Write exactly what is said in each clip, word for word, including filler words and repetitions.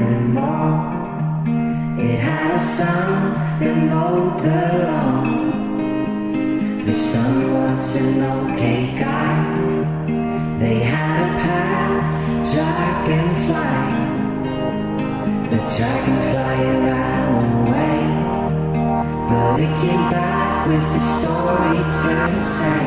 anymore. It had a sun that mowed the lawn. The sun was an okay guy. They had a pal, dragonfly. The dragonfly ran away, but it came back with the story to say.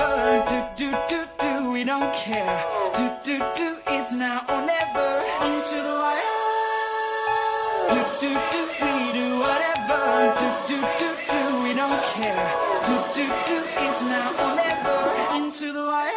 Do do do, it's now or never. Into do do, we do whatever. Do do do do, we don't care. Do do do, it's now or never. Into the wire.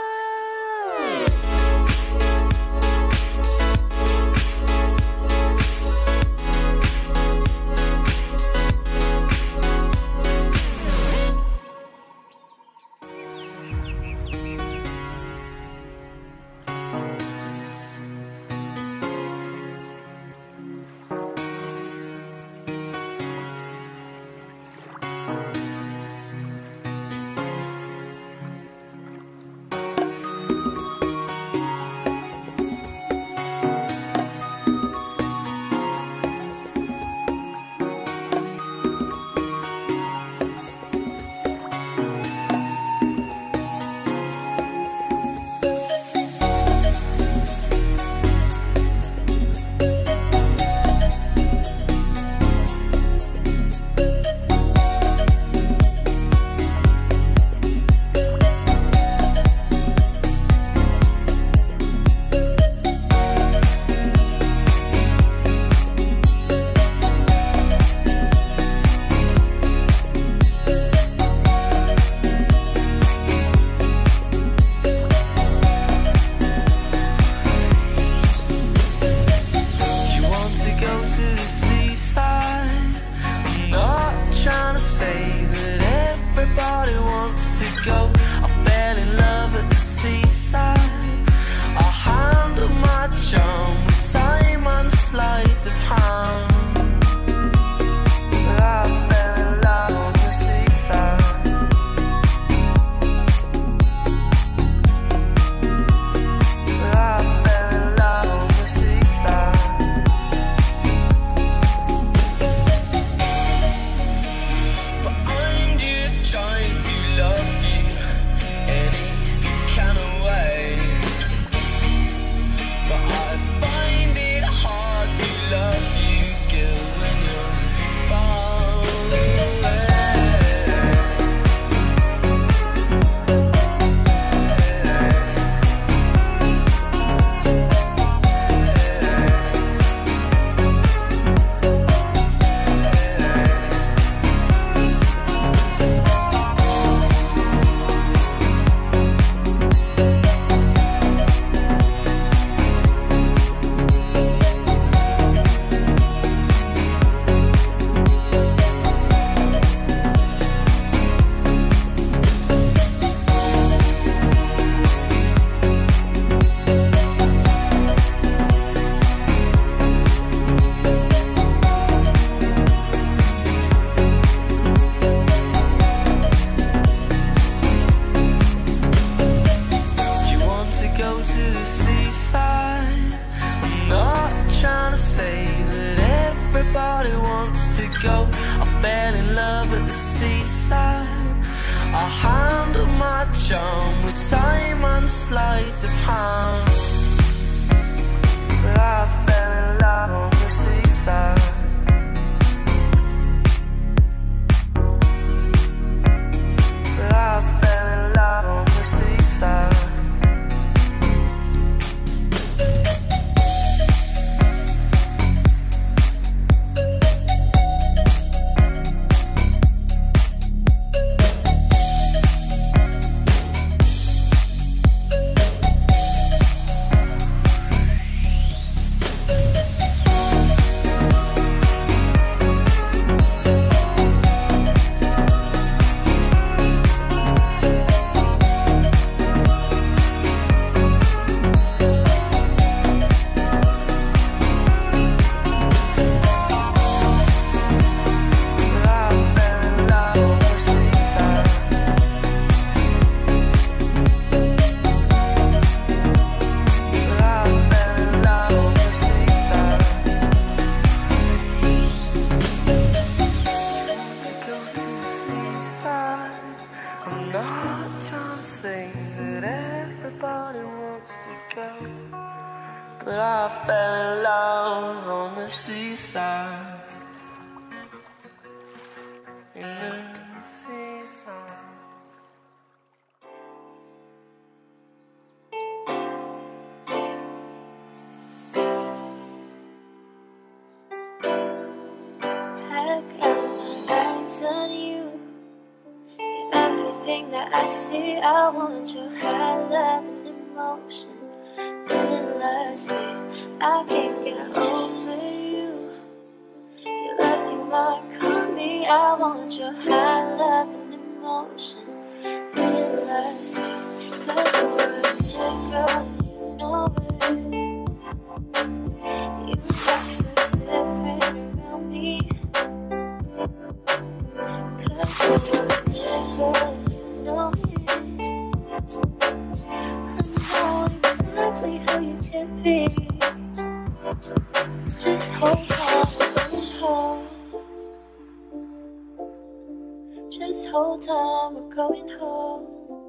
But I fell in love on the seaside. In the seaside. turn to you. You're everything that I see. I want your high love and emotion endlessly. I can't get over you. You left your mark on me. I want your high love and emotion endlessly. Cause you're a good girl, you know it. You look so different around me. Cause you're a good girl, you know it. I know exactly who you could be. Just hold on, hold on. Just hold on, we're going home.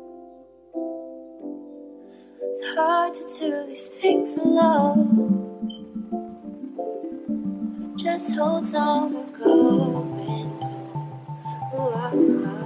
It's hard to do these things alone. Just hold on, we're going home. Ooh, ah, ah.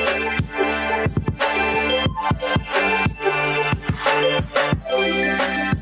We'll be right back.